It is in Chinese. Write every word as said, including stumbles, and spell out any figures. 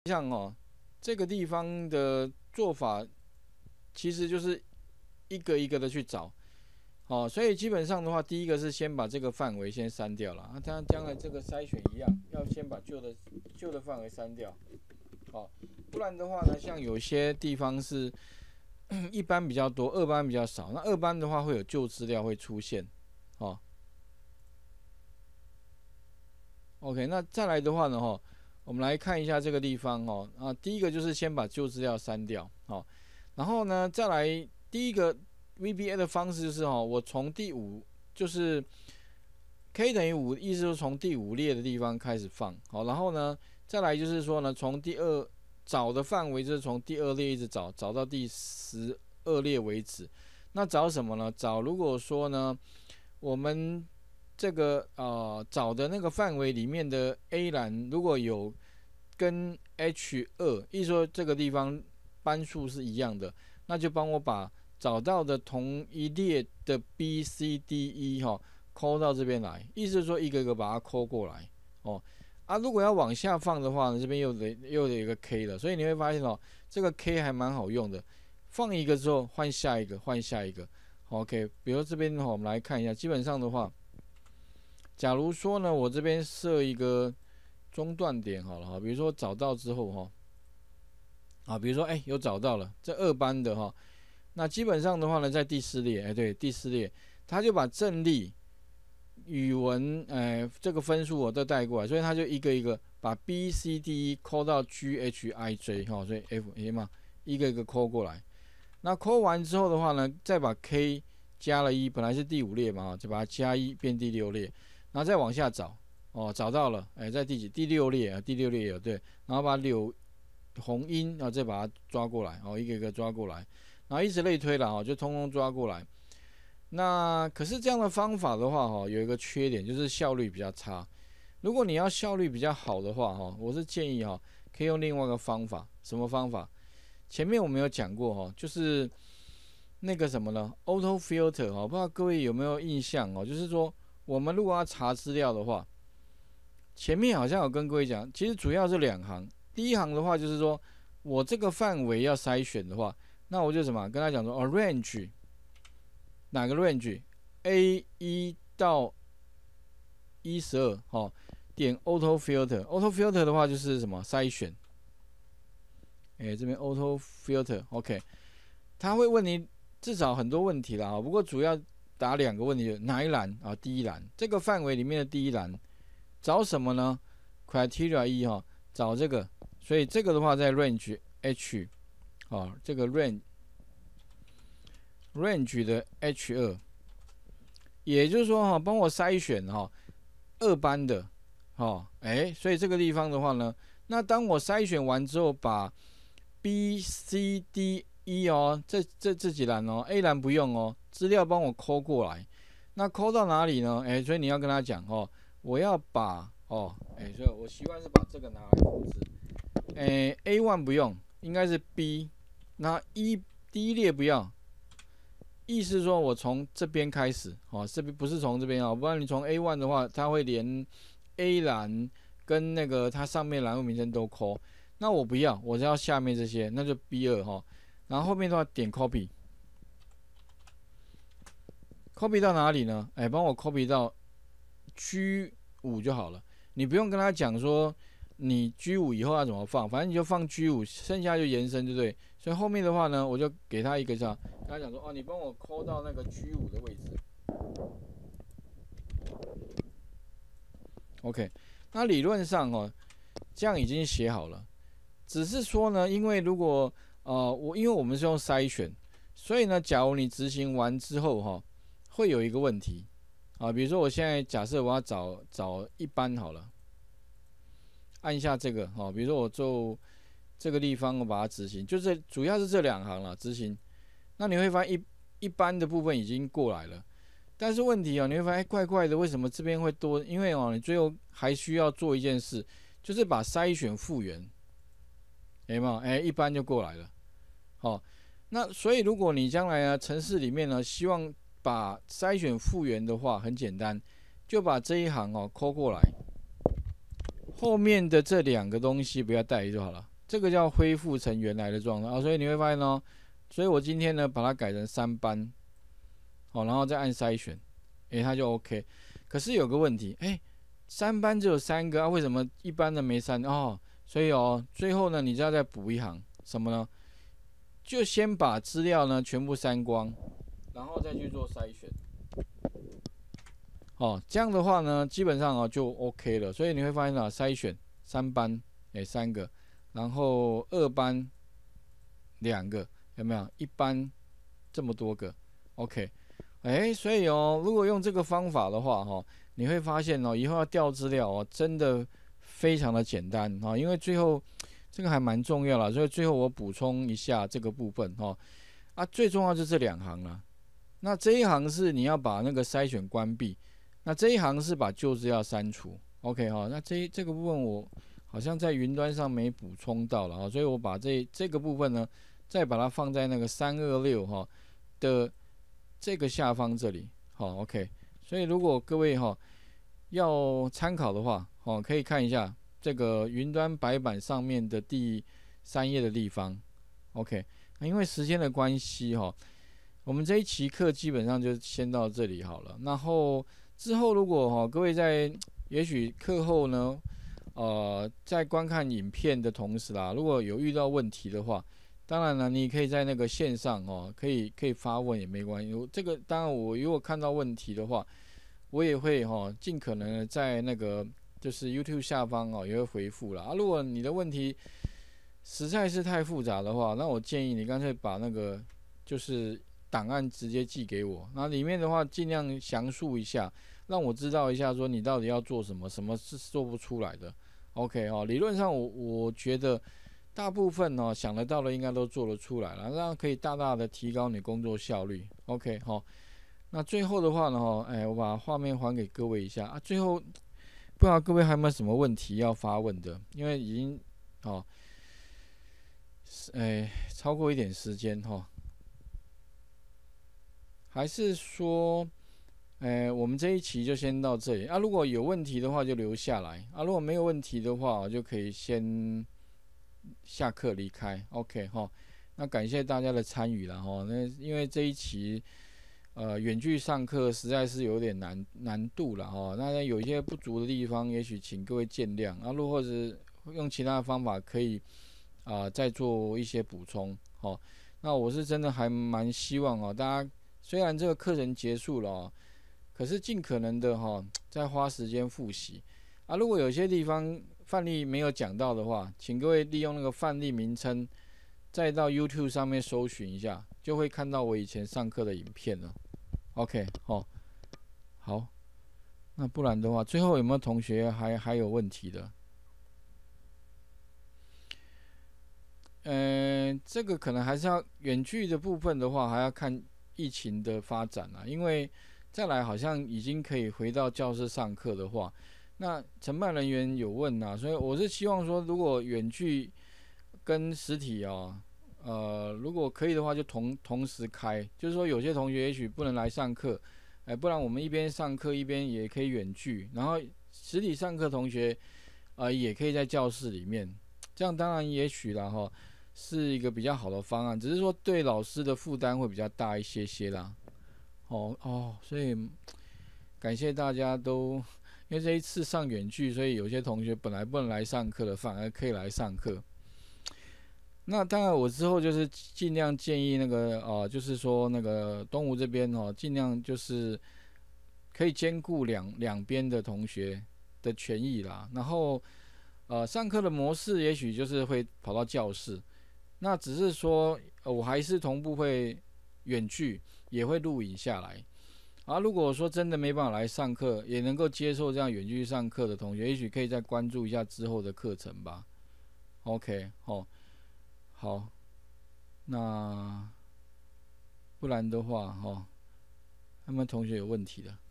像哦，这个地方的做法其实就是一个一个的去找。哦，所以基本上的话，第一个是先把这个范围先删掉了，啊，它将来这个筛选一样，要先把旧的旧的范围删掉，哦，不然的话呢，像有些地方是一班比较多，二班比较少，那二班的话会有旧资料会出现，哦，OK，那再来的话呢，哈，我们来看一下这个地方，哦，啊，第一个就是先把旧资料删掉，哦，然后呢，再来第一个 V B A 的方式就是哦，我从第五就是 K 等于五，意思就是从第五列的地方开始放，好，然后呢，再来就是说呢，从第二找的范围就是从第二列一直找，找到第十二列为止。那找什么呢？找如果说呢，我们这个呃找的那个范围里面的 A 栏如果有跟 H 二，意思说这个地方班数是一样的，那就帮我把找到的同一列的 B、C、D、E 哈抠到这边来，意思是说一个一个把它抠过来哦。啊，如果要往下放的话呢，这边又得又有一个 K 了，所以你会发现哦，这个 K 还蛮好用的。放一个之后换下一个，换下一个。OK， 比如这边的话，我们来看一下，基本上的话，假如说呢，我这边设一个中断点好了哈，比如说找到之后哈，啊，比如说哎有找到了这二班的哈，那基本上的话呢，在第四列，哎对，第四列，他就把正例、语文，哎这个分数我都带过来，所以他就一个一个把 B、C、D、E 抠到 G、H、I、J 哈，所以 F、A 嘛，一个一个抠过来。那抠完之后的话呢，再把 K 加了一，本来是第五列嘛，就把它加一变第六列，然后再往下找，哦，找到了，哎，在第几？第六列啊，第六列有对，然后把柳红音，然后再把它抓过来，哦，一个一个抓过来，然后以此类推了，哦，就通通抓过来。那可是这样的方法的话，哈，有一个缺点就是效率比较差。如果你要效率比较好的话，哈，我是建议哈，可以用另外一个方法，什么方法？前面我们有讲过哈，就是那个什么呢 ，auto filter 哈，不知道各位有没有印象哦？就是说，我们如果要查资料的话，前面好像有跟各位讲，其实主要是两行。第一行的话就是说我这个范围要筛选的话，那我就什么跟他讲说，哦 range 哪个 range？A 一到一十二，哈，点 auto filter，auto filter 的话就是什么筛选？哎，这边 auto filter，OK， 他会问你至少很多问题啦，不过主要答两个问题，哪一栏啊？第一栏这个范围里面的第一栏找什么呢 ？criteria 一哈，找这个，所以这个的话在 range H 啊，这个 range range 的 H 二，也就是说哈，帮我筛选哈二班的，哦，哎，所以这个地方的话呢，那当我筛选完之后，把 B、C、D、E 哦，这这这几栏哦，A 栏不用哦，资料帮我抠过来。那抠到哪里呢？哎，所以你要跟他讲哦，我要把哦，哎，所以我习惯是把这个拿来复制。哎，A 一 不用，应该是 B，那一第一列不要。意思说我从这边开始，哦，这边不是从这边哦，不然你从 A 一 的话，它会连 A 栏跟那个它上面栏位名称都抠。那我不要，我要下面这些，那就 B 二 哈。然后后面的话点 copy，copy 到哪里呢？哎，帮我 copy 到 G 五 就好了。你不用跟他讲说你 G 五 以后要怎么放，反正你就放 G 五，剩下就延伸，对不对？所以后面的话呢，我就给他一个叫，跟他讲说，哦，你帮我抠到那个 G 五 的位置。OK，那理论上哦，这样已经写好了。只是说呢，因为如果呃我因为我们是用筛选，所以呢，假如你执行完之后哈，会有一个问题啊，比如说我现在假设我要找找一班好了，按一下这个哈，比如说我就这个地方我把它执行，就是主要是这两行了执行。那你会发现一一般的部分已经过来了，但是问题哦，你会发现怪怪的，为什么这边会多？因为哦，你最后还需要做一件事，就是把筛选复原。有没有？哎，一般就过来了。好、哦，那所以如果你将来呢，城市里面呢，希望把筛选复原的话，很简单，就把这一行哦抠过来，后面的这两个东西不要带就好了。 这个叫恢复成原来的状态啊，所以你会发现哦，所以我今天呢把它改成三班，好，然后再按筛选，诶，它就 OK。可是有个问题，诶，三班只有三个啊，为什么一般的没三？哦，所以哦，最后呢，你就要再补一行什么呢？就先把资料呢全部删光，然后再去做筛选。哦，这样的话呢，基本上哦就 OK 了。所以你会发现啊，筛选三班，诶，三个，然后二班两个，有没有？一班这么多个 ，OK。哎，所以哦，如果用这个方法的话，哈，你会发现哦，以后要调资料哦，真的非常的简单哈。因为最后这个还蛮重要了，所以最后我补充一下这个部分哈。啊，最重要就是这两行了。那这一行是你要把那个筛选关闭，那这一行是把旧资料删除。OK 哈，那这这个部分我好像在云端上没补充到了啊，所以我把这这个部分呢，再把它放在那个三二六哈的这个下方这里。好 ，OK。所以如果各位哈要参考的话，哦，可以看一下这个云端白板上面的第三页的地方。OK， 那因为时间的关系哈。我们这一期课基本上就先到这里好了。然后之后如果哈各位在也许课后呢，呃，在观看影片的同时啦，如果有遇到问题的话，当然了，你可以在那个线上哦，可以可以发问也没关系。这个当然我如果看到问题的话，我也会哈尽可能的在那个就是 YouTube 下方哦也会回复啦。啊，如果你的问题实在是太复杂的话，那我建议你干脆把那个就是档案直接寄给我，那里面的话尽量详述一下，让我知道一下说你到底要做什么，什么是做不出来的。OK 哦，理论上我我觉得大部分哦想得到的应该都做得出来了，这样可以大大的提高你工作效率。OK 好，那最后的话呢哈，哎，我把画面还给各位一下啊。最后不知道各位还有没有什么问题要发问的？因为已经哦，哎超过一点时间哈。还是说，呃，我们这一期就先到这里啊。如果有问题的话，就留下来啊。如果没有问题的话，我就可以先下课离开。OK 哈，那感谢大家的参与了哈。那因为这一期呃远距上课实在是有点难难度了哈。那有一些不足的地方，也许请各位见谅啊。如或者用其他的方法可以啊、呃、再做一些补充。好，那我是真的还蛮希望哦，大家。虽然这个课程结束了、哦，可是尽可能的哈、哦，再花时间复习啊。如果有些地方范例没有讲到的话，请各位利用那个范例名称，再到 YouTube 上面搜寻一下，就会看到我以前上课的影片了。OK， 哦，好，那不然的话，最后有没有同学还还有问题的？嗯、呃，这个可能还是要远距的部分的话，还要看。疫情的发展啊，因为再来好像已经可以回到教室上课的话，那承办人员有问啊，所以我是希望说，如果远距跟实体啊，呃，如果可以的话，就同同时开，就是说有些同学也许不能来上课，哎，不然我们一边上课一边也可以远距，然后实体上课同学呃也可以在教室里面，这样当然也许啦哈。是一个比较好的方案，只是说对老师的负担会比较大一些些啦。哦哦，所以感谢大家都，因为这一次上远距，所以有些同学本来不能来上课的，反而可以来上课。那当然，我之后就是尽量建议那个呃，就是说那个东吴这边哦，尽量就是可以兼顾两两边的同学的权益啦。然后呃，上课的模式也许就是会跑到教室。那只是说，呃，我还是同步会远距，也会录影下来。啊，如果说真的没办法来上课，也能够接受这样远距上课的同学，也许可以再关注一下之后的课程吧。OK， 好，好，那不然的话，哈，他们同学有问题的。